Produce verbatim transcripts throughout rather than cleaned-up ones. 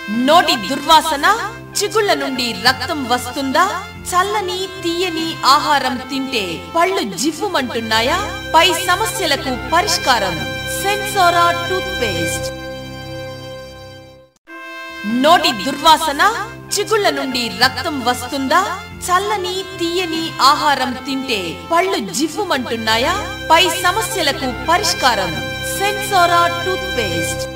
నోటి దుర్వాసన, చిగుళ్ళ నుండి రక్తం వస్తుందా? చల్లని తీయని ఆహారం తింటే పళ్ళు జివ్వుమంటున్నాయా? పై సమస్యలకు పరిష్కారం సెన్సోరా టూత్ పేస్ట్. నోటి దుర్వాసన, చిగుళ్ళ నుండి రక్తం వస్తుందా? చల్లని తీయని ఆహారం తింటే పళ్ళు జివ్వుమంటున్నాయా? పై సమస్యలకు పరిష్కారం సెన్సోరా టూత్ పేస్ట్.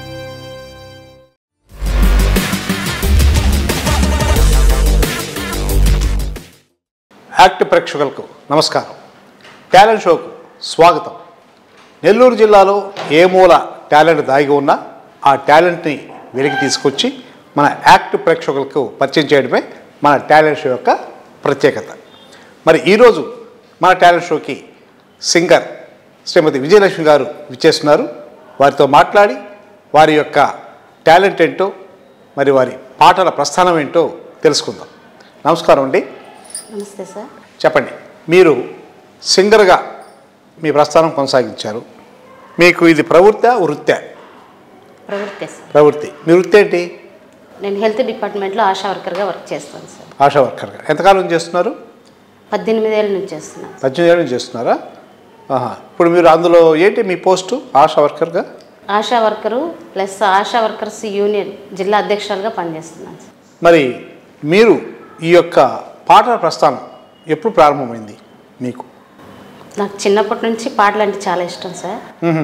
యాక్ట్ ప్రేక్షకులకు నమస్కారం. టాలెంట్ షోకు స్వాగతం. నెల్లూరు జిల్లాలో ఏ మూల టాలెంట్ దాగి ఉన్నా ఆ టాలెంట్ని వెలికి తీసుకొచ్చి మన యాక్ట్ ప్రేక్షకులకు పరిచయం చేయడమే మన టాలెంట్ షో యొక్క ప్రత్యేకత. మరి ఈరోజు మన టాలెంట్ షోకి సింగర్ శ్రీమతి విజయలక్ష్మి గారు విచ్చేస్తున్నారు. వారితో మాట్లాడి వారి యొక్క టాలెంట్ ఏంటో, మరి వారి పాటల ప్రస్థానం ఏంటో తెలుసుకుందాం. నమస్కారం అండి. నమస్తే సార్. చెప్పండి, మీరు సింగర్గా మీ ప్రస్థానం కొనసాగించారు. మీకు ఇది ప్రవృత్తి వృత్తి? ప్రవృత్తి సార్. ప్రవృత్తి. మీ వృత్తి ఏంటి? నేను హెల్త్ డిపార్ట్మెంట్లో ఆశా వర్కర్గా వర్క్ చేస్తాను సార్. ఆశా వర్కర్గా ఎంతకాలం చేస్తున్నారు? పద్దెనిమిది ఏళ్ళ నుంచి చేస్తున్నాను. పద్దెనిమిది ఏళ్ళ నుంచి చేస్తున్నారా? ఆహా. ఇప్పుడు మీరు అందులో ఏంటి మీ పోస్టు? ఆశా వర్కర్గా? ASHA worker plus ASHA workers union జిల్లా అధ్యక్షురాలుగా పనిచేస్తున్నాను సార్. మరి మీరు ఈ యొక్క పాటల ప్రస్థానం ఎప్పుడు ప్రారంభమైంది మీకు? నాకు చిన్నప్పటి నుంచి పాటలు అంటే చాలా ఇష్టం సార్.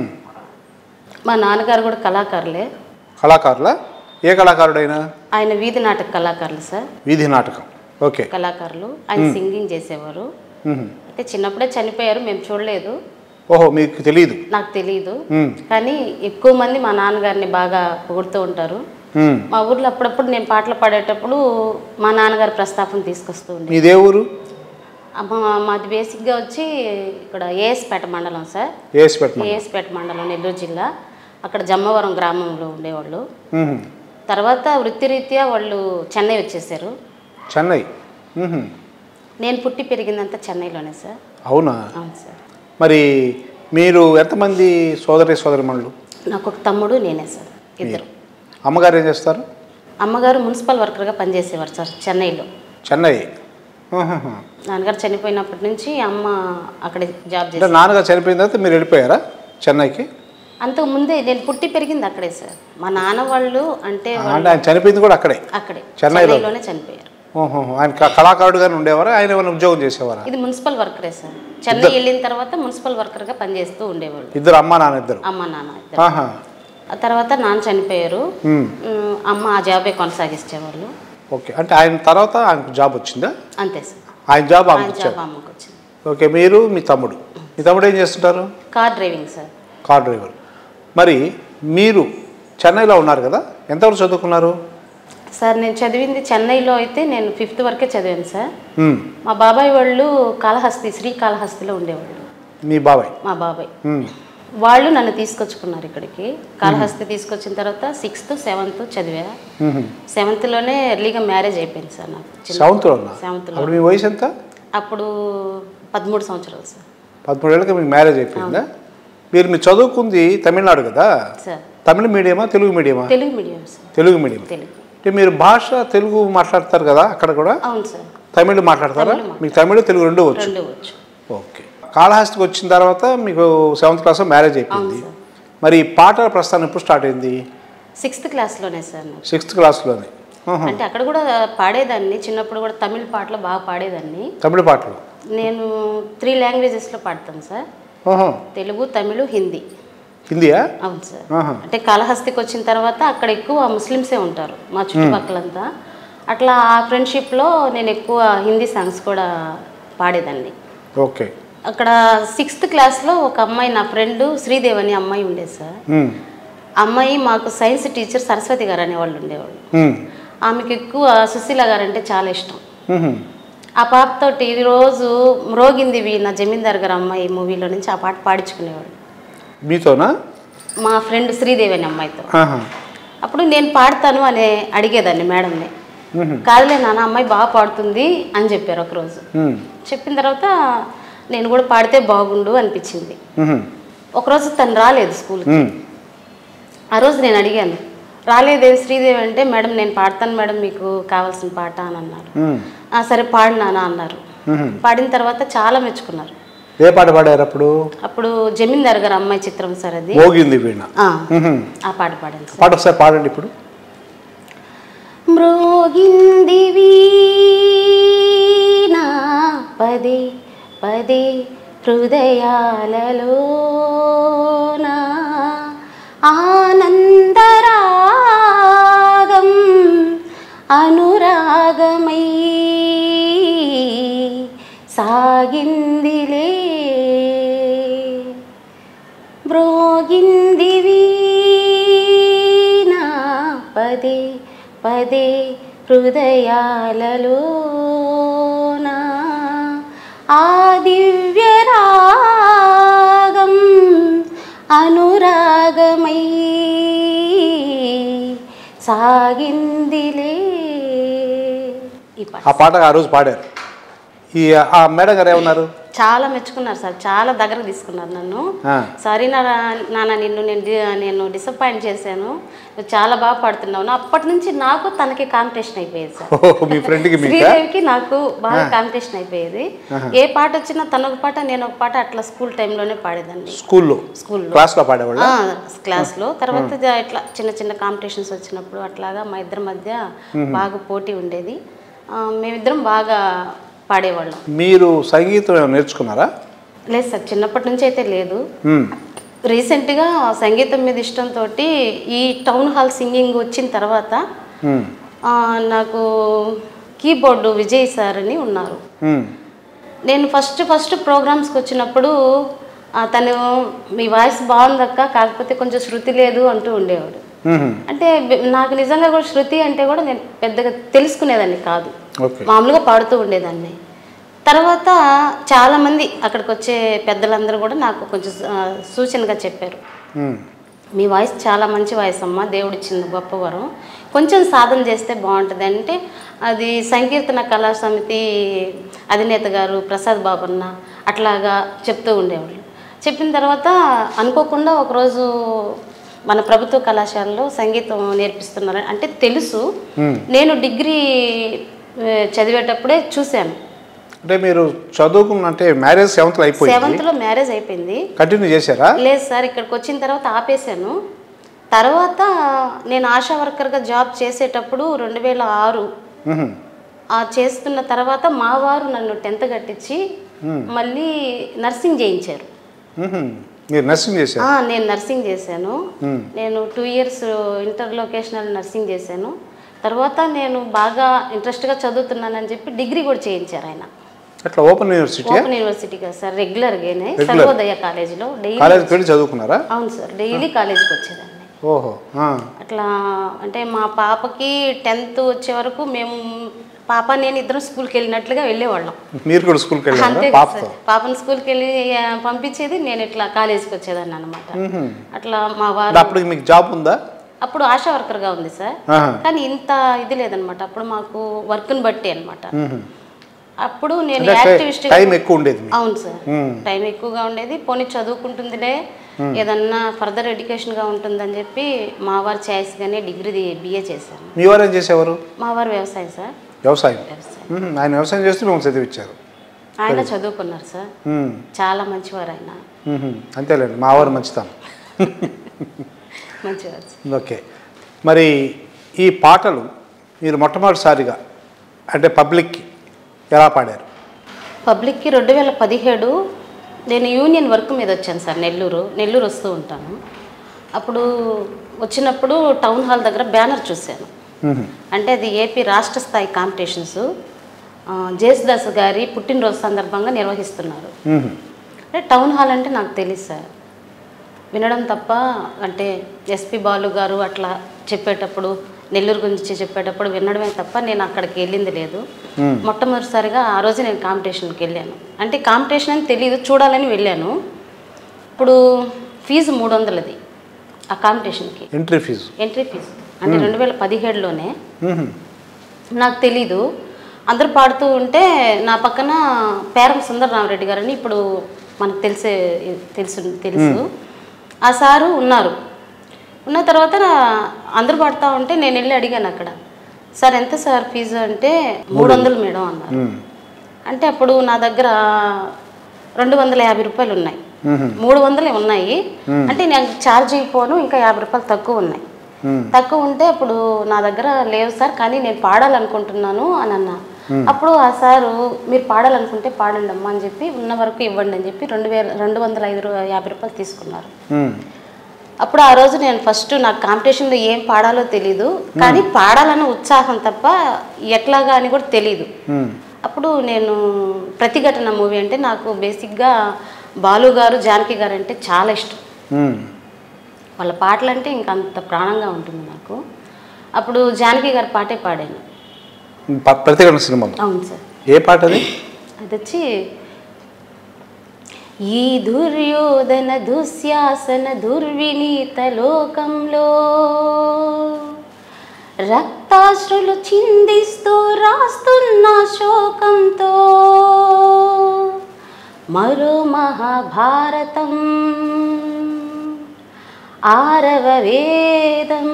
మా నాన్నగారు కూడా కళాకారులే. కళాకారులా? ఏ కళాకారుడైనా? ఆయన వీధి నాటక కళాకారులు సార్. వీధి నాటకం. ఓకే. కళాకారులు. ఆయన సింగింగ్ చేసేవారు. అంటే చిన్నప్పుడే చనిపోయారు, మేము చూడలేదు. ఓహో, మీకు తెలియదు? నాకు తెలియదు. కానీ ఎక్కువ మంది మా నాన్నగారిని బాగా పొగుడుతూ ఉంటారు. మా ఊర్లో అప్పుడప్పుడు నేను పాటలు పాడేటప్పుడు మా నాన్నగారి ప్రస్తాపన తీసుకొస్తూ ఉండే. మీ దేవురు? మాది బేసిక్గా వచ్చి ఇక్కడ ఏఎస్పేట మండలం సార్. ఏఎస్పేట ఏఎస్పేట మండలం నెల్లూరు జిల్లా. అక్కడ జమ్మవరం గ్రామంలో ఉండేవాళ్ళు. తర్వాత వృత్తిరీత్యా వాళ్ళు చెన్నై వచ్చేసారు. చెన్నై? నేను పుట్టి పెరిగిందంతా చెన్నైలోనే సార్. అవునా? అవును సార్. మరి మీరు ఎంతమంది సోదరి సోదరిమణులు? నాకు ఒక తమ్ముడు, నేనే సార్, ఇద్దరు. అమ్మగారు ఏం చేస్తారు? అమ్మగారు మున్సిపల్ వర్కర్గా పనిచేసేవారు సార్ చెన్నైలో. చెన్నై. నాన్నగారు చనిపోయినప్పటి నుంచి అమ్మ అక్కడే జాబ్ చేస్తారు. నాన్నగారు చనిపోయిన తర్వాత మీరు వెళ్ళిపోయారా చెన్నైకి? అంతకు ముందే నేను పుట్టి పెరిగింది అక్కడే సార్. మా నాన్న వాళ్ళు అంటే ఆయన చనిపోయింది కూడా అక్కడే? అక్కడే చెన్నైలోనే చనిపోయారు. ఓహో. ఆయన కళాకారుడుగానే ఉండేవారా? ఆయన ఏమైనా ఉద్యోగం చేసేవారా? ఇది మున్సిపల్ వర్కరే సార్. చెన్నై వెళ్ళిన తర్వాత మున్సిపల్ వర్కర్గా పనిచేస్తూ ఉండేవాళ్ళు. ఇద్దరు అమ్మ నాన్న? ఇద్దరు అమ్మ నాన్న ఇద్దరు. ఆ తర్వాత నాన్న చనిపోయారు. అమ్మ ఆ జాబే కొనసాగించేవాళ్ళు. ఓకే. అంటే ఆయన తర్వాత ఆయనకు జాబ్ వచ్చిందా? అంతే సార్. ఆయన జాబ్ జాబ్ అమ్మకు వచ్చింది. ఓకే. మీరు మీ తమ్ముడు మీ తమ్ముడు ఏం చేస్తుంటారు? Car driving sir. Car driver. మరి మీరు చెన్నైలో ఉన్నారు కదా, ఎంతవరకు చదువుకున్నారు? సార్ నేను చదివింది చెన్నైలో అయితే నేను ఫిఫ్త్ వరకే చదివాను సార్. మా బాబాయ్ వాళ్ళు కాళహస్తి, శ్రీకాళహస్తిలో ఉండేవాళ్ళు. మీ బాబాయ్? మా బాబాయ్. వాళ్ళు నన్ను తీసుకొచ్చుకున్నారు ఇక్కడికి. కాళహస్తి తీసుకొచ్చిన తర్వాత సిక్స్త్ సెవెంత్ చదివా. సెవెంత్లోనే ఎర్లీగా మ్యారేజ్ అయిపోయింది సార్ నాకు. సెవెంత్లో? సెవెంత్లో. మీ వయసు ఎంత అప్పుడు? పదమూడు సంవత్సరాలు సార్. పదమూడు ఏళ్ళకి మీకు మ్యారేజ్ అయిపోయిందా? మీరు మీరు చదువుకుంది తమిళనాడు కదా సార్? తమిళ మీడియమా తెలుగు మీడియమా? Telugu medium sir. Telugu medium. Telugu. అంటే మీరు భాష తెలుగు మాట్లాడతారు కదా అక్కడ కూడా? అవును సార్. తమిళ మాట్లాడతారా? మీకు తమిళ తెలుగు రెండు వచ్చు? రెండు వచ్చు. ఓకే. కాళహస్తికి వచ్చిన తర్వాత మీకు సెవెంత్ క్లాస్లో మ్యారేజ్ అయిపోయింది. మరి పాటల ప్రస్థానం ఎప్పుడు స్టార్ట్ అయింది? సిక్స్త్ క్లాస్లోనే సార్. సిక్స్త్ క్లాస్లోనే? అంటే అక్కడ కూడా పాడేదాన్ని, చిన్నప్పుడు కూడా తమిళ పాటలు బాగా పాడేదాన్ని. తమిళ పాటలు? నేను త్రీ లాంగ్వేజెస్లో పాడతాను సార్. తెలుగు, తమిళ, హిందీ. హిందీయా? అవును సార్. అంటే కాళహస్తికి వచ్చిన తర్వాత అక్కడ ఎక్కువ ముస్లిమ్సే ఉంటారు మా చుట్టుపక్కలంతా. అట్లా ఆ ఫ్రెండ్షిప్లో నేను ఎక్కువ హిందీ సాంగ్స్ కూడా పాడేదాన్ని. ఓకే. అక్కడ సిక్స్త్ క్లాస్లో ఒక అమ్మాయి, నా ఫ్రెండ్ శ్రీదేవి అని అమ్మాయి ఉండేది సార్. అమ్మాయి మాకు సైన్స్ టీచర్ సరస్వతి గారు అనేవాళ్ళు ఉండేవాళ్ళు. ఆమెకు ఎక్కువ సుశీల గారు అంటే చాలా ఇష్టం. ఆ పాపతోటి ఈరోజు మ్రోగింది వీణ జమీందార్ గారు అమ్మాయి మూవీలో నుంచి ఆ పాట పాడించుకునేవాడు. మీతోనా? మా ఫ్రెండ్ శ్రీదేవి అనే అమ్మాయితో. అప్పుడు నేను పాడతాను అని అడిగేదాన్ని మేడంని. కాదులే నాన్న, అమ్మాయి బాగా పాడుతుంది అని చెప్పారు ఒకరోజు. చెప్పిన తర్వాత నేను కూడా పాడితే బాగుండు అనిపించింది. ఒకరోజు తను రాలేదు స్కూల్కి. ఆ రోజు నేను అడిగాను, రాలేదేవి శ్రీదేవి అంటే మేడం నేను పాడతాను మేడం మీకు కావాల్సిన పాట అని అన్నారు. సరే పాడినానా అన్నారు. పాడిన తర్వాత చాలా మెచ్చుకున్నారు. ఏ పాట పాడారు అప్పుడు? అప్పుడు జమీందార్ గారు అమ్మాయి చిత్రం సార్ అది. మోగింది వీణ. ఆ పాట పాడాను. పాట ఒకసారి పాడండి ఇప్పుడు. మ్రోగింది వీణ పదే పదే హృదయాలలోన ఆనందరాగం అనురాగమై సాగిందిలే మ్రోగింది వీణ పదే పదే హృదయాలలోన ఆ దివ్యరాగం అనురాగమై సాగిందిలే. ఆ పాట ఆ రోజు పాడారు. ఈ ఆ మేడం గారు ఏమన్నారు? చాలా మెచ్చుకున్నారు సార్, చాలా దగ్గరకు తీసుకున్నారు నన్ను. సారీ నాన్న నిన్ను నేను నేను డిసప్పాయింట్ చేశాను, నువ్వు చాలా బాగా పాడుతున్నావు. అప్పటి నుంచి నాకు తనకి కాంపిటీషన్ అయిపోయేది సార్. శ్రీదేవికి నాకు బాగా కాంపిటీషన్ అయిపోయేది. ఏ పాట వచ్చినా తన ఒక పాట నేను ఒక పాట అట్లా స్కూల్ టైంలోనే పాడేదాన్ని. స్కూల్లో స్కూల్లో క్లాస్లో పాడేవాళ్ళ? క్లాస్లో. తర్వాత ఇట్లా చిన్న చిన్న కాంపిటీషన్స్ వచ్చినప్పుడు అట్లాగా మా ఇద్దరి మధ్య బాగా పోటీ ఉండేది. మేమిద్దరం బాగా పాడేవాళ్ళం. మీరు సంగీతం నేర్చుకున్నారా? లేదు సార్, చిన్నప్పటి నుంచి అయితే లేదు. రీసెంట్గా సంగీతం మీద ఇష్టంతో ఈ టౌన్ హాల్ సింగింగ్ వచ్చిన తర్వాత నాకు కీబోర్డు విజయ్ సార్ అని ఉన్నారు. నేను ఫస్ట్ ఫస్ట్ ప్రోగ్రామ్స్కి వచ్చినప్పుడు తను మీ వాయిస్ బాగుందక్క, కాకపోతే కొంచెం శృతి లేదు అంటూ ఉండేవాడు. అంటే నాకు నిజంగా కూడా శృతి అంటే కూడా నేను పెద్దగా తెలుసుకునేదాన్ని కాదు, మామూలుగా పాడుతూ ఉండేదాన్ని. తర్వాత చాలామంది అక్కడికి వచ్చే పెద్దలందరూ కూడా నాకు కొంచెం సూచనగా చెప్పారు, మీ వాయిస్ చాలా మంచి వాయిస్ అమ్మ, దేవుడు ఇచ్చిన గొప్ప వరం, కొంచెం సాధన చేస్తే బాగుంటుంది. అంటే అది సంకీర్తన కళా సమితి అధినేత గారు ప్రసాద్ బాబన్న అట్లాగా చెప్తూ ఉండేవాళ్ళు. చెప్పిన తర్వాత అనుకోకుండా ఒకరోజు మన ప్రభుత్వ కళాశాలలో సంగీతం నేర్పిస్తున్నారు అంటే తెలుసు. నేను డిగ్రీ చదివేటప్పుడే చూశాను. అంటే మీరు చదువుకున్న అంటే మ్యారేజ్ సెవెంత్ లో అయిపోయింది? సెవెంత్ లో మ్యారేజ్ అయిపోయింది. కంటిన్యూ చేశారా? లేదు సార్, ఇక్కడికి వచ్చిన తర్వాత ఆపేశాను. తర్వాత నేను ఆశా వర్కర్గా జాబ్ చేసేటప్పుడు రెండు వేల ఆరు ఆ చేస్తున్న తర్వాత మా వారు నన్ను టెన్త్ కట్టించి మళ్ళీ నర్సింగ్ చేయించారు. మీరు నర్సింగ్ చేశారు? నేను నర్సింగ్ చేశాను. నేను two years inter vocational nursing చేశాను. తర్వాత నేను బాగా ఇంట్రెస్ట్గా చదువుతున్నానని చెప్పి డిగ్రీ కూడా చేయించారు ఆయన. అట్లా ఓపెన్ యూనివర్సిటీ? ఓపెన్ యూనివర్సిటీ కదా సార్, రెగ్యులర్గానే సర్వోదయ కాలేజీలో డైలీ. చదువుకున్నారా? అవును సార్, డైలీ కాలేజీకి వచ్చేదాన్ని. ఓహో. అట్లా అంటే మా పాపకి టెన్త్ వచ్చే వరకు మేము పాప నేను ఇద్దరం స్కూల్కి వెళ్ళినట్లుగా వెళ్ళేవాళ్ళం. మీరు కూడా స్కూల్కి వెళ్ళారా? అంతే సార్, పాపను స్కూల్కి వెళ్ళి పంపించేది, నేను ఇట్లా కాలేజీకి వచ్చేదాన్ని అనమాట. అట్లా మా వారు. అప్పుడు మీకు జాబ్ ఉందా? అప్పుడు ఆశా వర్కర్గా ఉంది సార్, కానీ ఇంత ఇది లేదనమాట. అప్పుడు మాకు వర్క్ని బట్టి అనమాట. అప్పుడు నేను యాక్టివిస్ట్. టైం ఎక్కువ ఉండేది? అవును సార్, టైం ఎక్కువగా ఉండేది. పోనీ చదువుకుంటుందిలే, ఏదన్నా ఫర్దర్ ఎడ్యుకేషన్గా ఉంటుందని చెప్పి మా వారు ఛాయిస్గానే డిగ్రీ బిఏ చేశాను. మీ వారు ఏం చేసేవారు? మా వారు వ్యవసాయం సార్. వ్యవసాయం? ఆయన వ్యవసాయం చేస్తూ మేము చదివించారు. ఆయన చదువుకున్నారు సార్, చాలా మంచివారు ఆయన. అంతేలేండి, మా వారు మంచితాను. మంచివారు. ఓకే. మరి ఈ పాటలు మీరు మొట్టమొదటిసారిగా అంటే పబ్లిక్కి ఎలా పాడారు? పబ్లిక్కి రెండు వేల పదిహేడు నేను యూనియన్ వర్క్ మీద వచ్చాను సార్. నెల్లూరు నెల్లూరు వస్తూ ఉంటాను. అప్పుడు వచ్చినప్పుడు టౌన్ హాల్ దగ్గర బ్యానర్ చూశాను. అంటే అది ఏపీ రాష్ట్ర స్థాయి కాంపిటీషన్స్ జేసుదాస్ గారి పుట్టినరోజు సందర్భంగా నిర్వహిస్తున్నారు. అంటే టౌన్ హాల్ అంటే నాకు తెలియదు సార్, వినడం తప్ప. అంటే ఎస్పి బాలు గారు అట్లా చెప్పేటప్పుడు, నెల్లూరు గురించి చెప్పేటప్పుడు వినడమే తప్ప నేను అక్కడికి వెళ్ళింది లేదు. మొట్టమొదటిసారిగా ఆ రోజు నేను కాంపిటీషన్కి వెళ్ళాను. అంటే కాంపిటీషన్ అని తెలియదు, చూడాలని వెళ్ళాను. ఇప్పుడు ఫీజు మూడు వందలది ఆ కాంపిటీషన్కి, ఎంట్రీ ఫీజు. ఎంట్రీ ఫీజు అంటే రెండు వేల పదిహేడులోనే నాకు తెలీదు. అందరూ పాడుతూ ఉంటే నా పక్కన పేరం సుందరరామరెడ్డి గారని ఇప్పుడు మనకు తెలిసే తెలుసు తెలుసు ఆ సారు ఉన్నారు. ఉన్న తర్వాత అందరూ పడతా ఉంటే నేను వెళ్ళి అడిగాను అక్కడ, సార్ ఎంత సార్ ఫీజు అంటే మూడు వందలు మేడం అన్నారు. అంటే అప్పుడు నా దగ్గర రెండు వందల యాభై రూపాయలు ఉన్నాయి, మూడు వందలే ఉన్నాయి. అంటే నేను ఛార్జ్ అయిపోను, ఇంకా యాభై రూపాయలు తక్కువ ఉన్నాయి. తక్కువ ఉంటే అప్పుడు నా దగ్గర లేవు సార్, కానీ నేను పాడాలనుకుంటున్నాను అని అన్నా. అప్పుడు ఆ సారు మీరు పాడాలనుకుంటే పాడండి అమ్మా అని చెప్పి ఉన్న వరకు ఇవ్వండి అని చెప్పి రెండు వేల రెండు వందల ఐదు యాభై రూపాయలు తీసుకున్నారు. అప్పుడు ఆ రోజు నేను ఫస్ట్ నాకు కాంపిటీషన్లో ఏం పాడాలో తెలీదు, కానీ పాడాలన్న ఉత్సాహం తప్ప ఎట్లాగా అని కూడా తెలీదు. అప్పుడు నేను ప్రతిఘటన మూవీ అంటే నాకు బేసిక్గా బాలు గారు జానకి గారు అంటే చాలా ఇష్టం. వాళ్ళ పాటలు అంటే ఇంకా అంత ప్రాణంగా ఉంటుంది నాకు. అప్పుడు జానకి గారి పాటే పాడాను. ప్రతిఘటన సినిమా. అవును సార్. ఏ పాట అది? అది వచ్చి ఈ దుర్యోధన దుశ్శాసన దుర్వినీత లోకంలో రక్తాశ్రులు చిందిస్తూ రాస్తున్న శోకంతో మరో మహాభారతం ఆరవ వేదం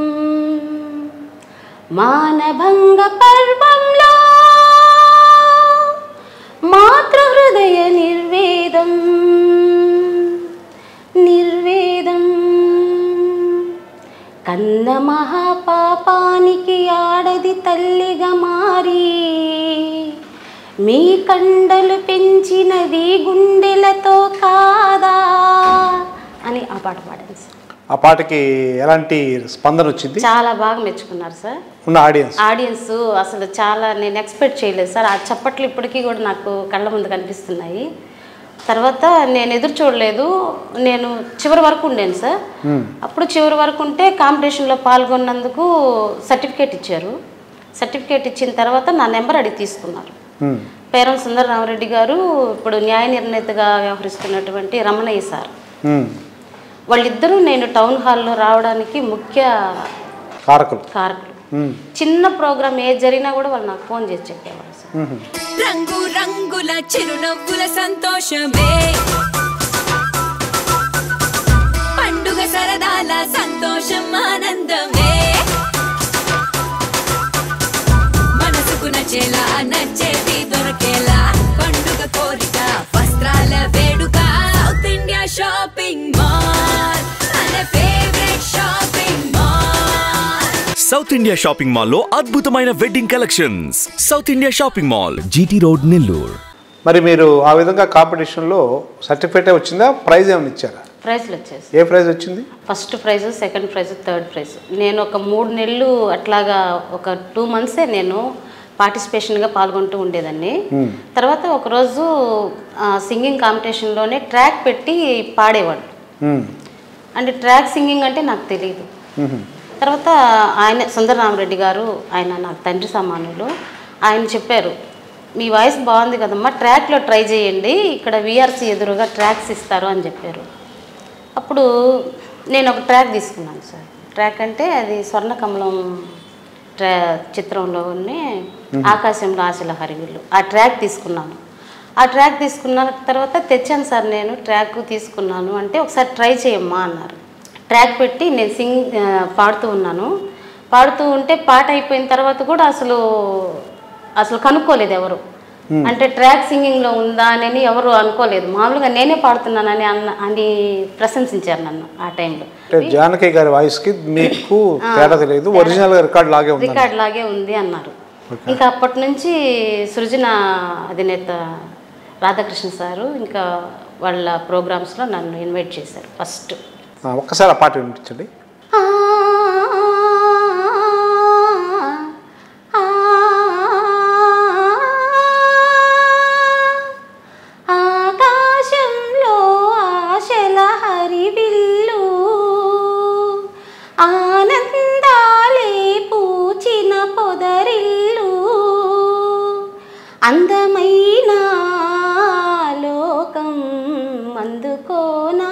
మానభంగ పర్వంలో మాతృహృదయ నిర్వేదం నిర్వేదం కన్న మహాపాపానికి ఆడది తల్లిగా మారి మీ కండలు పెంచినది గుండెలతో కాదా అని ఆ పాట పాడాను సార్. ఆ పాటకి ఎలాంటి స్పందన వచ్చింది? చాలా బాగా మెచ్చుకున్నారు సార్ ఉన్న ఆడియన్స్. ఆడియన్స్ అసలు చాలా నేను ఎక్స్పెక్ట్ చేయలేదు సార్. ఆ చప్పట్లు ఇప్పటికీ కూడా నాకు కళ్ళ ముందు కనిపిస్తున్నాయి. తర్వాత నేను ఎదురు చూడలేదు, నేను చివరి వరకు ఉండాను సార్. అప్పుడు చివరి వరకు ఉంటే కాంపిటీషన్లో పాల్గొన్నందుకు సర్టిఫికేట్ ఇచ్చారు. సర్టిఫికేట్ ఇచ్చిన తర్వాత నా నెంబర్ అడిగి తీసుకున్నారు. పేరం సుందర రామరెడ్డి గారు, ఇప్పుడు న్యాయ నిర్ణేతగా వ్యవహరిస్తున్నటువంటి రమణయ్య సార్, వాళ్ళిద్దరూ నేను టౌన్ హాల్లో రావడానికి ముఖ్య కారకులు కారకులు చిన్న ప్రోగ్రామ్ ఏది జరిగినా కూడా వాళ్ళు నాకు ఫోన్ చేసి చెప్పేవాళ్ళు సార్. రంగు రంగుల చిరునవ్వుల సంతోషమే పండుగ సరదాల సంతోషం ఆనందమే మనసుకు నచ్చేలా నచ్చేది దొరకేలా పండుగ కోరిక వస్త్రాల వేడుక సౌత్ ఇండియా షాపింగ్ మాల్ మన favourite shopping mall. South India shopping mall లో అద్భుతమైన wedding collections. South India shopping mall, GT road, Nellore. మరి మీరు ఆ విధంగా కాంపిటీషన్లో సర్టిఫికేట్ వచ్చిందా, ప్రైజ్ ఏమైనా ఇచ్చారా? ప్రైజ్లు వచ్చేసి ఏ ప్రైజ్ వచ్చింది? First prize, second prize, third prize. నేను ఒక మూడు నెలలు అట్లాగా ఒక టూ మంత్సే నేను పార్టిసిపేషన్గా పాల్గొంటూ ఉండేదాన్ని. తర్వాత ఒకరోజు సింగింగ్ కాంపిటీషన్లోనే ట్రాక్ పెట్టి పాడేవాడు. అంటే ట్రాక్ సింగింగ్ అంటే నాకు తెలియదు. తర్వాత ఆయన సుందర రామరెడ్డి గారు, ఆయన నాకు తండ్రి సమానులు, ఆయన చెప్పారు మీ వాయిస్ బాగుంది కదమ్మా, ట్రాక్లో ట్రై చేయండి, ఇక్కడ విఆర్సీ ఎదురుగా ట్రాక్స్ ఇస్తారు అని చెప్పారు. అప్పుడు నేను ఒక ట్రాక్ తీసుకున్నాను సార్. ట్రాక్ అంటే అది స్వర్ణకమలం ట్రా చిత్రంలోనే ఆకాశంలో ఆశల హరివిల్లు, ఆ ట్రాక్ తీసుకున్నాను. ఆ ట్రాక్ తీసుకున్న తర్వాత తెచ్చాను సార్, నేను ట్రాక్ తీసుకున్నాను అంటే ఒకసారి ట్రై చేయమ్మా అన్నారు. ట్రాక్ పెట్టి నేను సింగ్ పాడుతూ ఉన్నాను. పాడుతూ ఉంటే పాట అయిపోయిన తర్వాత కూడా అసలు అసలు కనుక్కోలేదు ఎవరు, అంటే ట్రాక్ సింగింగ్లో ఉందా అని ఎవరు అనుకోలేదు. మామూలుగా నేనే పాడుతున్నానని అన్న అని ప్రశంసించారు నన్ను ఆ టైంలో. జానకి గారి వాయిస్కి మీకు తేడా తెలియదు, ఒరిజినల్ రికార్డ్ లాగే ఉంది రికార్డ్ లాగే ఉంది అన్నారు. ఇంకా అప్పటి నుంచి సృజన అధినేత రాధాకృష్ణ సారు ఇంకా వాళ్ళ ప్రోగ్రామ్స్లో నన్ను ఇన్వైట్ చేశారు ఫస్ట్. ఒక్కసారి ఆ పాట వినిపించండి. ఆకాశంలో ఆశల హరివిల్లు ఆనందాలే పూచిన పొదరిల్లు అందమైన లోకం అందుకోనా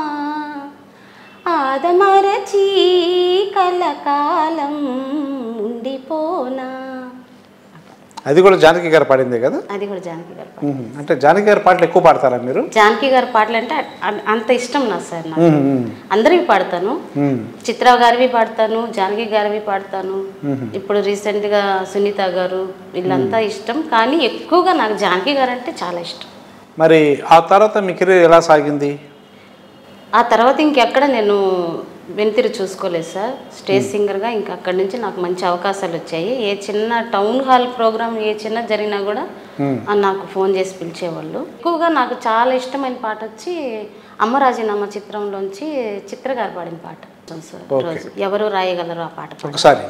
ఆదమరచి కలకాలం ఉండిపోనా. అది కూడా జానకి గారు పాడిందే కదా? అది కూడా జానకి గారు పాట. అంటే జానకి గారి పాటలు ఎక్కువ పాడతారా మీరు? జానకి గారి పాటలు అంటే అంత ఇష్టం నా సార్ నాకు. అందరివి పాడతాను, చిత్ర గారివి పాడతాను, జానకి గారివి పాడతాను. ఇప్పుడు రీసెంట్గా సునీత గారు వీళ్ళంతా ఇష్టం, కానీ ఎక్కువగా నాకు జానకి గారు అంటే చాలా ఇష్టం. మరి ఆ తర్వాత మీ కెరీర్ ఎలా సాగింది? ఆ తర్వాత ఇంకెక్కడ నేను వెనుతిరి చూసుకోలేదు సార్. స్టేజ్ సింగర్గా ఇంకా అక్కడి నుంచి నాకు మంచి అవకాశాలు వచ్చాయి. ఏ చిన్న టౌన్ హాల్ ప్రోగ్రామ్ ఏ చిన్న జరిగినా కూడా నాకు ఫోన్ చేసి పిలిచేవాళ్ళు. ఎక్కువగా నాకు చాలా ఇష్టమైన పాట వచ్చి అమ్మ రాజీనామా చిత్రంలోంచి చిత్ర గారు పాడిన పాట రోజు ఎవరు రాయగలరు ఆ పాట. ఒకసారి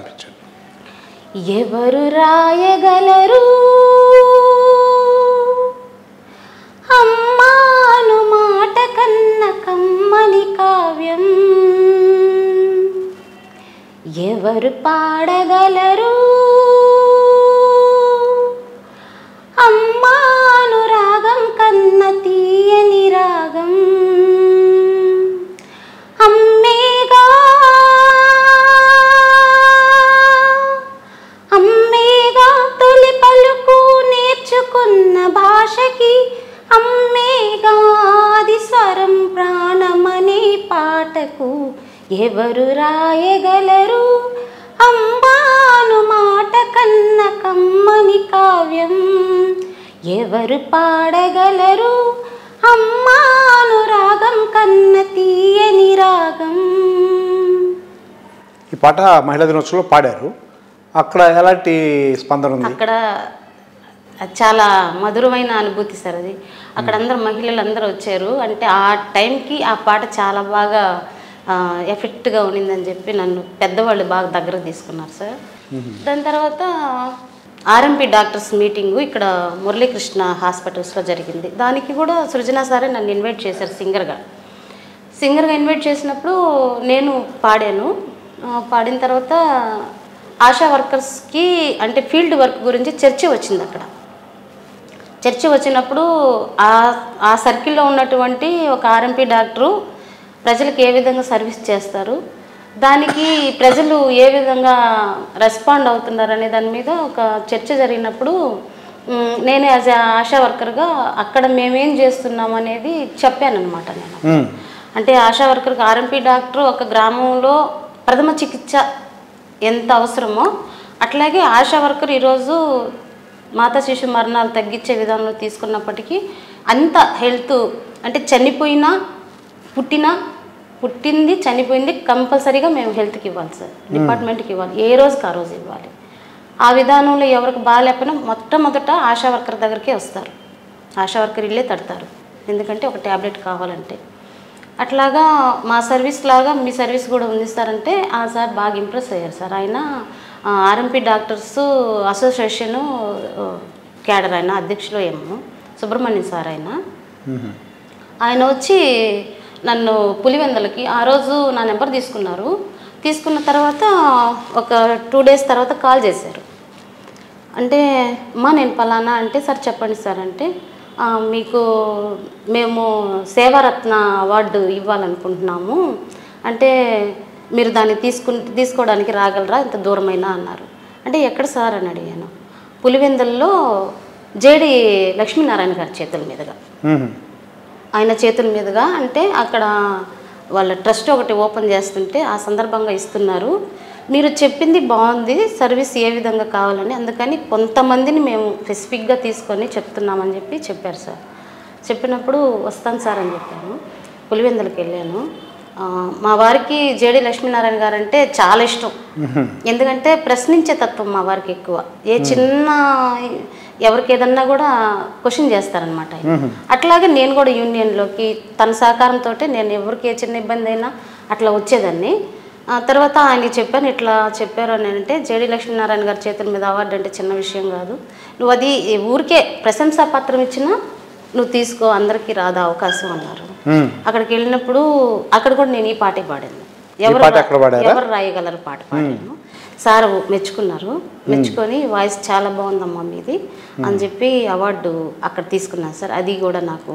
ఎవరు రాయగలరు అమ్మాను మాట కన్న కమ్మని కావ్యం, ఎవరు పాడగలరు అమ్మాను రాగం కన్న తీయని రాగం, అమ్మేగా అమ్మేగా తొలి పలుకు నేర్చుకున్న భాషకి, అమ్మేగా ఆది స్వరం ప్రాణమనే పాటకు, ఎవరు రాయగలరు అమ్మాను మాట కన్న కమ్మని కావ్యం, ఎవరు పాడగలరు అమ్మాను రాగం కన్న తీయని రాగం. ఈ పాట మహిళా దినోత్సవంలో పాడారు, అక్కడ ఎలాంటి స్పందన ఉంది? అక్కడ చాలా మధురమైన అనుభూతి సార్ అది. అక్కడ అందరు మహిళలు అందరూ వచ్చారు. అంటే ఆ టైంకి ఆ పాట చాలా బాగా ఎఫెక్ట్గా ఉన్నిందని చెప్పి నన్ను పెద్దవాళ్ళు బాగా దగ్గర తీసుకున్నారు సార్. దాని తర్వాత ఆర్ఎంపీ డాక్టర్స్ మీటింగు ఇక్కడ మురళీకృష్ణ హాస్పిటల్స్లో జరిగింది. దానికి కూడా సృజన సారే నన్ను ఇన్వైట్ చేశారు సింగర్గా. సింగర్గా ఇన్వైట్ చేసినప్పుడు నేను పాడాను. పాడిన తర్వాత ఆశా వర్కర్స్కి అంటే ఫీల్డ్ వర్క్ గురించి చర్చ వచ్చింది. అక్కడ చర్చ వచ్చినప్పుడు ఆ ఆ సర్కిల్లో ఉన్నటువంటి ఒక ఆర్ఎంపీ డాక్టరు ప్రజలకు ఏ విధంగా సర్వీస్ చేస్తారు, దానికి ప్రజలు ఏ విధంగా రెస్పాండ్ అవుతున్నారు అనే దాని మీద ఒక చర్చ జరిగినప్పుడు నేను యాజ్ ఏ ఆశా వర్కర్గా అక్కడ మేమేం చేస్తున్నాం అనేది చెప్పాను అనమాట. నేను అంటే ఆశా వర్కర్కి ఆర్ఎంపీ డాక్టర్ ఒక గ్రామంలో ప్రథమ చికిత్స ఎంత అవసరమో అట్లాగే ఆశా వర్కర్ ఈరోజు మాతా శిశు మరణాలు తగ్గించే విధానంలో తీసుకున్నప్పటికీ అంత హెల్త్ అంటే చనిపోయినా పుట్టినా పుట్టింది చనిపోయింది కంపల్సరీగా మేము హెల్త్కి ఇవ్వాలి సార్, డిపార్ట్మెంట్కి ఇవ్వాలి, ఏ రోజుకి ఆ రోజు ఇవ్వాలి. ఆ విధానంలో ఎవరికి బాగాలేకపోయినా మొట్టమొదట ఆశా వర్కర్ దగ్గరికే వస్తారు, ఆశా వర్కర్ ఇల్లే తడతారు, ఎందుకంటే ఒక ట్యాబ్లెట్ కావాలంటే. అట్లాగా మా సర్వీస్ లాగా మీ సర్వీస్ కూడా అందిస్తారంటే ఆ సార్ బాగా ఇంప్రెస్ అయ్యారు సార్. ఆయన ఆర్ఎంపీ డాక్టర్స్ అసోసియేషను క్యాడర్ ఆయన అధ్యక్షులు ఏమో సుబ్రహ్మణ్యం సార్ ఆయన ఆయన వచ్చి నన్ను పులివెందలకి ఆ రోజు నా నెంబర్ తీసుకున్నారు. తీసుకున్న తర్వాత ఒక టూ డేస్ తర్వాత కాల్ చేశారు. అంటే మా నేను పలానా అంటే సార్ చెప్పండి సార్ అంటే మీకు మేము సేవారత్న అవార్డు ఇవ్వాలనుకుంటున్నాము అంటే మీరు దాన్ని తీసుకు తీసుకోవడానికి రాగలరా ఇంత దూరమైనా అన్నారు. అంటే ఎక్కడ సార్ అని అడిగాను. పులివెందుల్లో జేడి లక్ష్మీనారాయణ గారి చేతుల మీదుగా ఆయన చేతుల మీదుగా అంటే అక్కడ వాళ్ళ ట్రస్ట్ ఒకటి ఓపెన్ చేస్తుంటే ఆ సందర్భంగా ఇస్తున్నారు. మీరు చెప్పింది బాగుంది, సర్వీస్ ఏ విధంగా కావాలని, అందుకని కొంతమందిని మేము స్పెసిఫిక్గా తీసుకొని చెప్తున్నామని చెప్పి చెప్పారు సార్. చెప్పినప్పుడు వస్తాను సార్ అని చెప్పాను. పులివెందులకు వెళ్ళాను. మా వారికి జేడి లక్ష్మీనారాయణ గారు అంటే చాలా ఇష్టం, ఎందుకంటే ప్రశ్నించే తత్వం మా వారికి ఎక్కువ. ఏ చిన్న ఎవరికి ఏదన్నా కూడా క్వశ్చన్ చేస్తారనమాట. అట్లాగే నేను కూడా యూనియన్లోకి తన సహకారంతో నేను ఎవరికి ఏ చిన్న ఇబ్బంది అయినా అట్లా వచ్చేదాన్ని. తర్వాత ఆయనకి చెప్పాను, ఇట్లా చెప్పారు అని అంటే జేడి లక్ష్మీనారాయణ గారి చేతుల మీద అవార్డు అంటే చిన్న విషయం కాదు, నువ్వు అది ఊరికే ప్రశంసా పత్రం ఇచ్చినా నువ్వు తీసుకో, అందరికీ రాదా అవకాశం అన్నారు. అక్కడికి వెళ్ళినప్పుడు అక్కడ కూడా నేను ఈ పాటే పాడాను, ఎవరు ఎవరు రాయగలరు పాట పాడాను. సార్ మెచ్చుకున్నారు, మెచ్చుకొని వాయిస్ చాలా బాగుందమ్మా మీది అని చెప్పి అవార్డు అక్కడ తీసుకున్నాను సార్. అది కూడా నాకు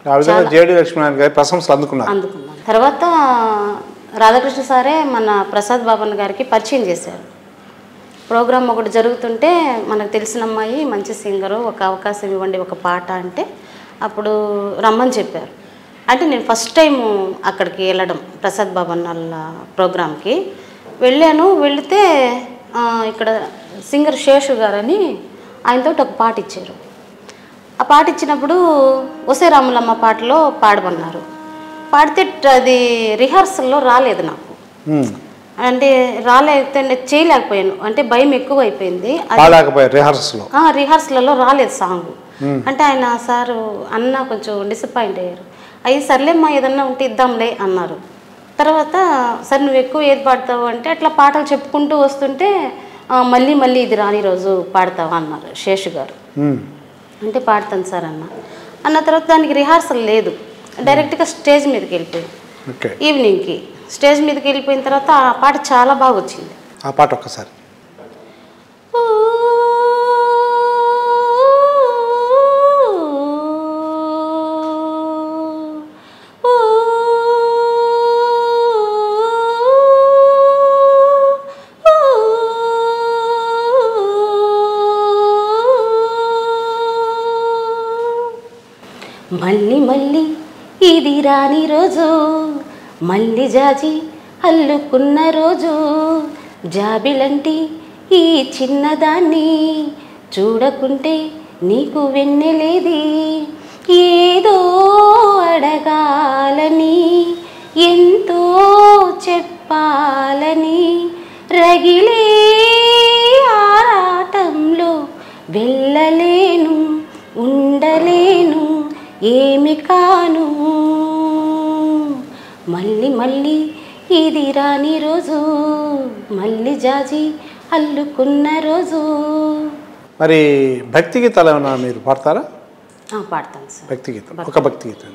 అందుకున్నాను. తర్వాత రాధాకృష్ణ సారే మన ప్రసాద్ బాబన్ గారికి పరిచయం చేశారు. ప్రోగ్రామ్ ఒకటి జరుగుతుంటే మనకు తెలిసిన అమ్మాయి మంచి సింగరు, ఒక అవకాశం ఇవ్వండి ఒక పాట అంటే అప్పుడు రమ్మని చెప్పారు. అంటే నేను ఫస్ట్ టైము అక్కడికి వెళ్ళడం ప్రసాద్ బాబు అన్న ప్రోగ్రామ్కి వెళ్ళాను. వెళితే ఇక్కడ సింగర్ శేషు గారని ఆయనతో ఒక పాట ఇచ్చారు. ఆ పాట ఇచ్చినప్పుడు ఒసే రాములమ్మ పాటలో పాడమన్నారు. పాడితే అది రిహార్సల్లో రాలేదు నాకు, అంటే రాలేకపోతే చేయలేకపోయాను, అంటే భయం ఎక్కువ అయిపోయింది. రిహార్సల్లో రాలేదు సాంగ్. అంటే ఆయన సారు అన్న కొంచెం డిసప్పాయింట్ అయ్యారు. అయ్యి సర్లేమ్మా ఏదన్నా ఉంటే ఇద్దాంలే అన్నారు. తర్వాత సరే నువ్వు ఎక్కువ ఏది పాడతావు అంటే అట్లా పాటలు చెప్పుకుంటూ వస్తుంటే మళ్ళీ మళ్ళీ ఇది రాని రోజు పాడతావా అన్నారు శేషు గారు. అంటే పాడతాను సార్ అన్న. అన్న తర్వాత దానికి రిహార్సల్ లేదు, డైరెక్ట్గా స్టేజ్ మీదకి వెళ్ళిపోయింది. ఈవినింగ్కి స్టేజ్ మీదకి వెళ్ళిపోయిన తర్వాత ఆ పాట చాలా బాగా వచ్చింది. ఆ పాట ఒక్కసారి. మళ్ళీ మళ్ళీ ఇది రాని రోజు, మళ్ళీ జాజి అల్లుకున్న రోజు, జాబిలంటి ఈ చిన్నదాన్ని చూడకుంటే నీకు వెన్నెలేది, ఏదో అడగాలని ఎంతో చెప్పాలని రగిలే ఆరాటంలో వెళ్ళలేను ఉండలేను ఏమి కాను, మళ్ళీ మళ్ళీ ఇది రాని రోజు, మళ్ళీ జాజి అల్లుకున్న రోజు. మరి భక్తి గీతాలు ఏమైనా మీరు పాడతారా? పాడతాను సార్. భక్తి గీతం ఒక భక్తి గీతం.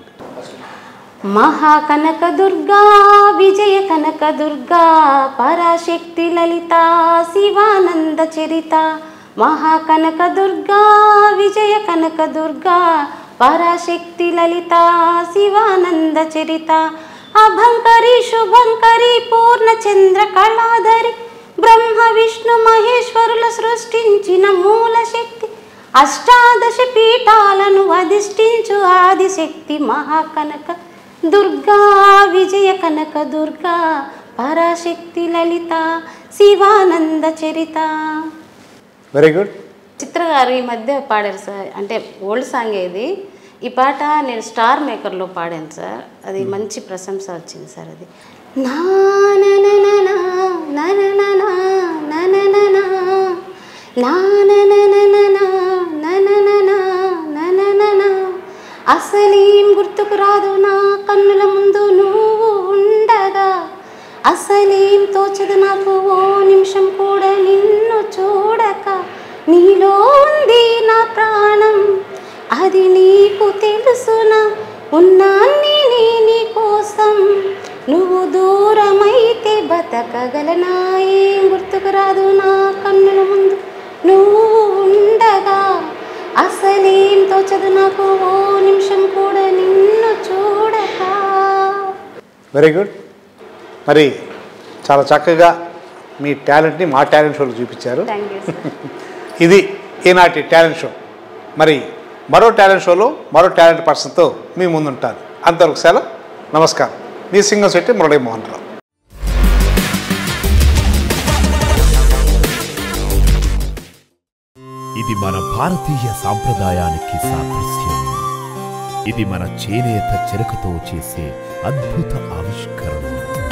మహాకనక దుర్గా విజయ కనక దుర్గా పరాశక్తి లలిత శివానంద చరిత, మహాకనక దుర్గా విజయ కనక దుర్గా పరాశక్తి లలిత శివానంద చరిత, అభంకరి శుభంకరి పూర్ణచంద్ర కళాధరి బ్రహ్మ విష్ణు మహేశ్వరుల సృష్టించిన మూల శక్తి, అష్టాదశ పీఠాలను అధిష్ఠించు ఆదిశక్తి, మహాకనక దుర్గా విజయ కనక దుర్గా పరాశక్తి లలిత శివానంద చరిత. Very good. చిత్ర గారు ఈ మధ్య పాడారు సార్, అంటే ఓల్డ్ సాంగ్ ఇది. ఈ పాట నేను స్టార్ మేకర్లో పాడాను సార్, అది మంచి ప్రశంస వచ్చింది సార్. అది నా అసలేం గుర్తుకు రాదు నా కన్నుల ముందు నువ్వు ఉండగా, అసలేం తోచదు నాకు ఓ నిమిషం కూడా నిన్ను చూడక, నీలో ఉంది నా ప్రాణం అది నీకు తెలుసునా, ఉన్నాన్ని నీ కోసం నువ్వు దూరమైతే బతకగలనా, ఏం గుర్తుకు రాదు నా కన్నుల ముందు నువ్వు ఉండగా, అసలేం తోచదు నాకు ఓ నిమిషం కూడా నిన్ను చూడక. Very good. మరి చాలా చక్కగా మీ టాలెంట్ని మా టాలెంట్ షోలో చూపించారు. ఇది ఈనాటి టాలెంట్ షో. మరి మరో టాలెంట్ షోలో మరో టాలెంట్ పర్సన్తో మీ ముందుంటారు. అంతవరకు సెలవు, నమస్కారం. మీ సింగంశెట్టి మురళీమోహన్ రావు. ఇది మన భారతీయ సాంప్రదాయానికి సాదృశ్యం. ఇది మన చేనేత చెరకుతో చేసే అద్భుత ఆవిష్కరణ.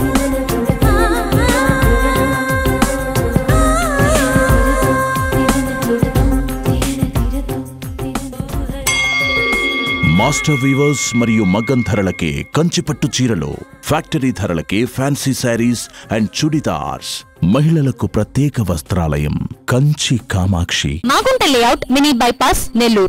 మాస్టర్ వీవర్స్ మరియు మగ్గం ధరలకే కంచిపట్టు చీరలు, ఫ్యాక్టరీ ధరలకే ఫ్యాన్సీ శారీస్ అండ్ చుడిదార్స్, మహిళలకు ప్రత్యేక వస్త్రాలయం Kanchi Kamakshi. Magunta layout, mini bypass, Nellore.